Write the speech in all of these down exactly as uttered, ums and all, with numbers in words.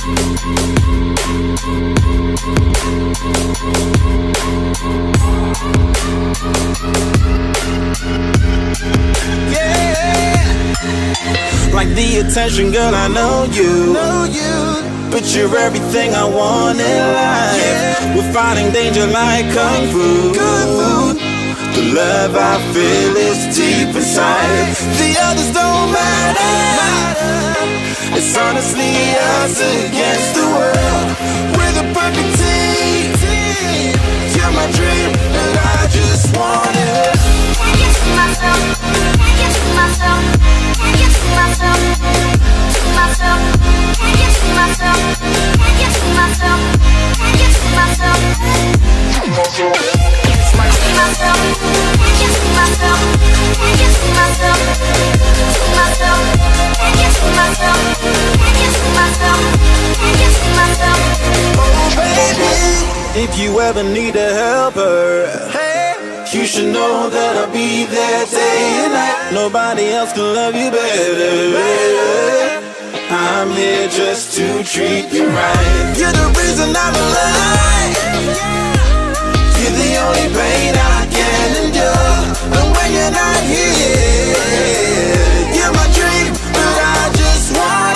Like the attention, girl, I know you, know you. But you're everything I want in life. Yeah. We're fighting danger like Kung Fu. Kung Fu. The love I feel is deep inside. The others don't matter. It's honestly us against the world. We're the perfect team. You're my dream, and I just want it. Can't get to myself. Can't get to myself. Can't get to myself. To myself. Can't get to myself. Can't get to myself. Can't get to myself. To myself. Myself, can't get to myself, can't get to myself, to myself, can't get to myself, can't get to myself, can't get to myself. Oh baby, if you ever need a helper, hey, you should know that I'll be there day and night. Nobody else can love you better, baby. I'm here just to treat you right. You're the reason I'm alive. You're the only pain I can endure. And when you're not here, you're my dream, but I just want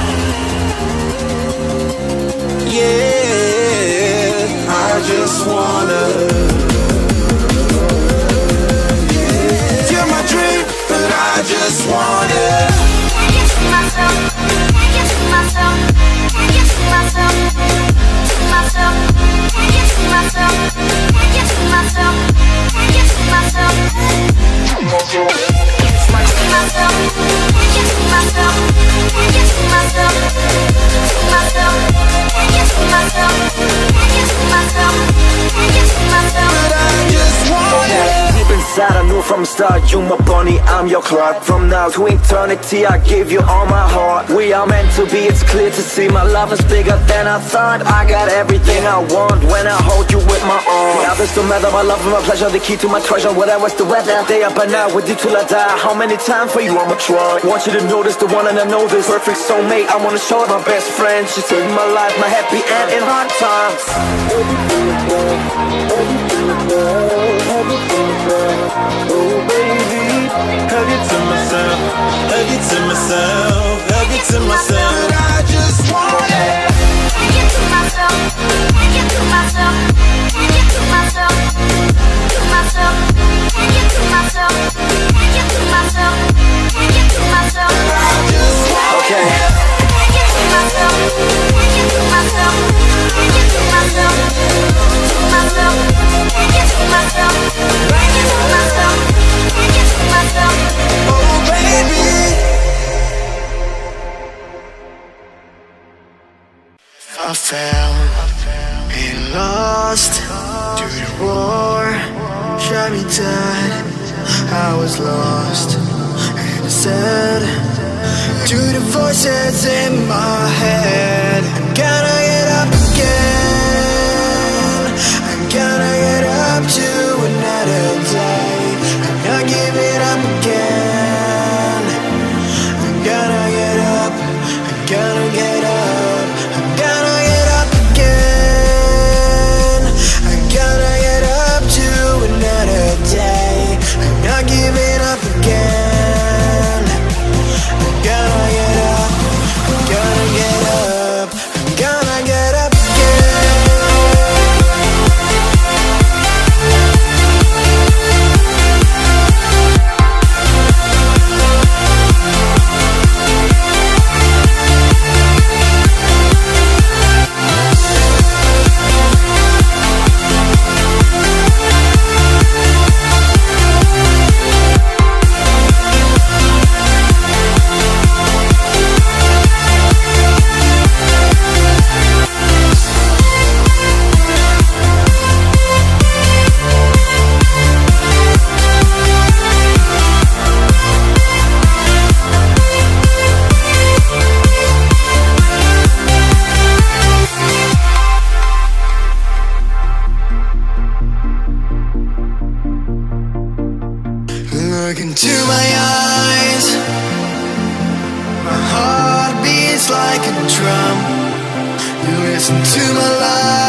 it. Yeah, I just wanna. Yeah. You're my dream, but I just want it. Can't get to myself, can't get to myself, can't get to myself, to myself, can't get to myself. Can't get to myself, can't get to myself, to myself, can't get to myself, can't get to myself, to myself, can't get to myself, can't get to myself, can't get to myself, but I just want it. Deep inside I knew from the start, you my bunny, I'm your Clark. From now to eternity I give you all my heart. We are meant to be, it's clear to see. My love is bigger than I thought. I got everything I want when I hold you with my arms. Now this don't matter, my love and my pleasure, the key to my treasure. Whatever's the weather, day up and out with you till I die. How many times for you I'ma try? Want you to notice the one and I know this perfect soulmate. I wanna show it my best friend. She saved my life, my happy end in hard times. Oh baby, hug it to myself, hug it to myself, hug it to myself, but I just want it. Can't get to myself, can't get to myself, can't get to myself, to myself, can't get to myself, can't get to myself, can't get to myself, but I just want okay. it. Can't get to myself, can't get to myself, can't get to myself, to myself, can't get to myself, can't get to myself, can't get to myself. Oh baby, I fell and lost to the war, shot me dead. I was lost and I said to the voices in my head, I gotta get up again, I gotta get up to another day, I'm not giving up again, I gotta get up, I gotta get up, I gotta get up again, I gotta get up to another day, I'm not giving up again, I gotta get up, I gotta get up, I gotta get up again. Look into my eyes, my heart beats like a drum. listen to my life.